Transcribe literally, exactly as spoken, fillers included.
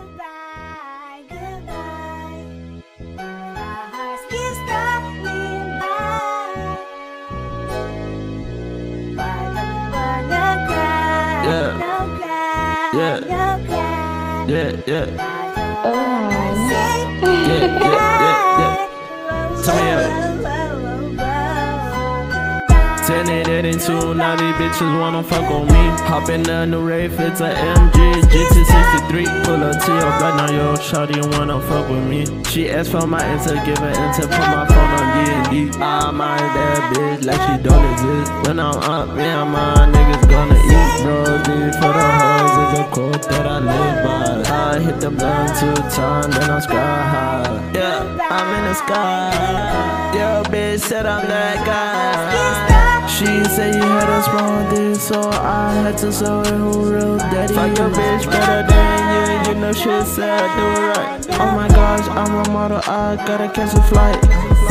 Goodbye, goodbye. Our hearts keep stopping by. Why don't we wanna cry? Yeah. No cry, Yeah. no cry. Yeah, yeah. Oh, Yeah, yeah, yeah, yeah. Tell me out. ten eight eighty-two, now these bitches wanna fuck on me. Hop in the new rave, it's a M G, G T sixty-three. Pull up to your block, now yo, shawty wanna fuck with me. She asked for my answer, give her answer, put my phone on D and D. I mind that bitch like she don't exist. When I'm up, me and my niggas gonna eat. Brody for the hoes is a quote that I live by. I hit the blunt two times, then I'm sky high. Yeah, I'm in the sky. Yo, bitch said I'm that guy. She said you had a small dick, so I had to show her who real daddy. Fuck your bitch better than you, and you know shit said I do it right. Oh my gosh, I'm a model, I gotta catch a flight.